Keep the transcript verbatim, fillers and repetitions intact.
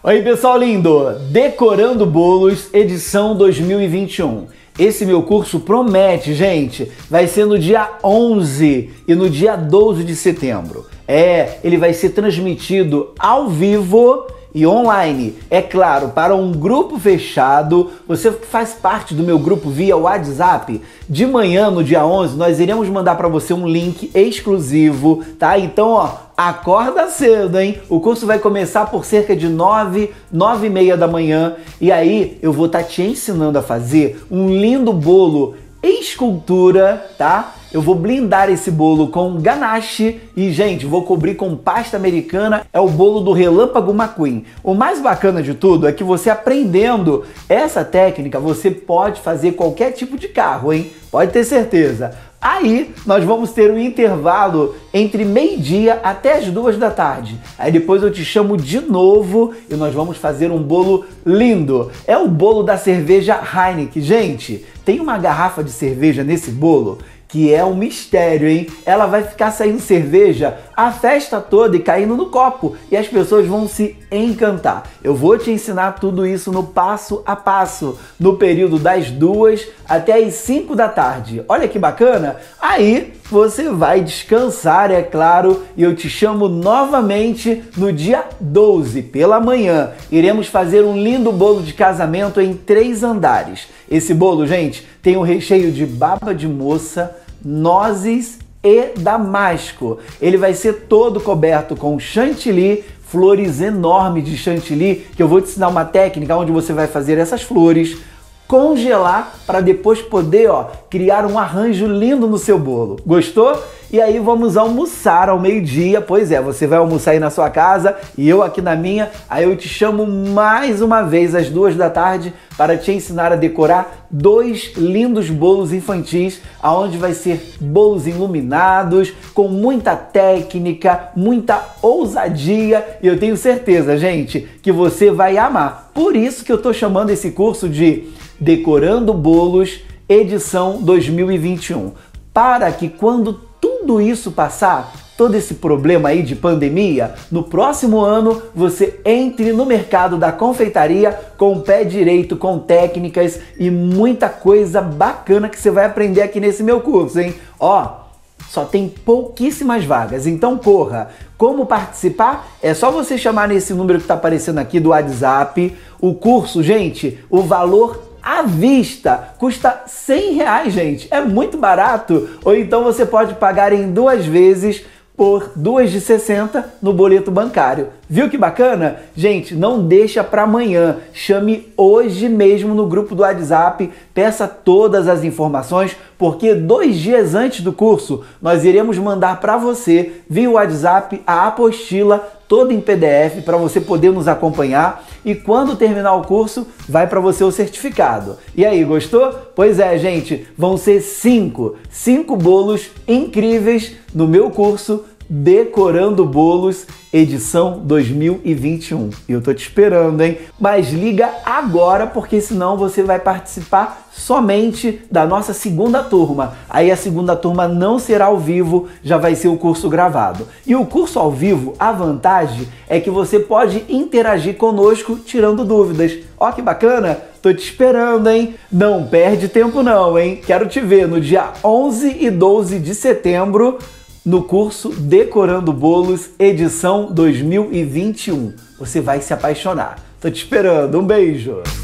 Oi, pessoal lindo! Decorando Bolos, edição dois mil e vinte e um. Esse meu curso promete, gente, vai ser no dia onze e no dia doze de setembro. É, ele vai ser transmitido ao vivo e online. É claro, para um grupo fechado. Você faz parte do meu grupo via WhatsApp. De manhã, no dia onze, nós iremos mandar para você um link exclusivo, tá? Então, ó, acorda cedo, hein? O curso vai começar por cerca de nove, nove e meia da manhã. E aí, eu vou estar te ensinando a fazer um lindo bolo escultura, tá? Eu vou blindar esse bolo com ganache e, gente, vou cobrir com pasta americana. É o bolo do Relâmpago McQueen. O mais bacana de tudo é que você aprendendo essa técnica, você pode fazer qualquer tipo de carro, hein? Pode ter certeza. Aí, nós vamos ter um intervalo entre meio-dia até as duas da tarde. Aí depois eu te chamo de novo e nós vamos fazer um bolo lindo. É o bolo da cerveja Heineken. Gente, tem uma garrafa de cerveja nesse bolo que é um mistério, hein? Ela vai ficar saindo cerveja a festa toda e caindo no copo. E as pessoas vão se encantar. Eu vou te ensinar tudo isso no passo a passo, no período das duas até as cinco da tarde. Olha que bacana! Aí você vai descansar, é claro, e eu te chamo novamente no dia doze, pela manhã. Iremos fazer um lindo bolo de casamento em três andares. Esse bolo, gente, tem um recheio de baba de moça, nozes e damasco. Ele vai ser todo coberto com chantilly, flores enormes de chantilly, que eu vou te ensinar uma técnica onde você vai fazer essas flores, congelar para depois poder, ó, criar um arranjo lindo no seu bolo. Gostou? E aí vamos almoçar ao meio-dia. Pois é, você vai almoçar aí na sua casa e eu aqui na minha. Aí eu te chamo mais uma vez às duas da tarde para te ensinar a decorar dois lindos bolos infantis, aonde vai ser bolos iluminados, com muita técnica, muita ousadia. E eu tenho certeza, gente, que você vai amar. Por isso que eu tô chamando esse curso de Decorando Bolos, edição dois mil e vinte e um. Para que quando tudo isso passar, todo esse problema aí de pandemia, no próximo ano você entre no mercado da confeitaria com o pé direito, com técnicas e muita coisa bacana que você vai aprender aqui nesse meu curso, hein? Ó, só tem pouquíssimas vagas, então corra. Como participar? É só você chamar nesse número que está aparecendo aqui do WhatsApp. O curso, gente, o valor à vista custa cem reais, gente. É muito barato. Ou então você pode pagar em duas vezes por duas de sessenta no boleto bancário. Viu que bacana? Gente, não deixa para amanhã. Chame hoje mesmo no grupo do WhatsApp, peça todas as informações, porque dois dias antes do curso nós iremos mandar para você via WhatsApp a apostila toda em P D F para você poder nos acompanhar e quando terminar o curso vai para você o certificado. E aí, gostou? Pois é, gente, vão ser cinco, cinco bolos incríveis no meu curso Decorando Bolos, edição dois mil e vinte e um. Eu tô te esperando, hein? Mas liga agora, porque senão você vai participar somente da nossa segunda turma. Aí a segunda turma não será ao vivo, já vai ser o curso gravado. E o curso ao vivo, a vantagem é que você pode interagir conosco tirando dúvidas. Ó que bacana! Tô te esperando, hein? Não perde tempo não, hein? Quero te ver no dia onze e doze de setembro no curso Decorando Bolos, edição dois mil e vinte e um. Você vai se apaixonar. Tô te esperando. Um beijo!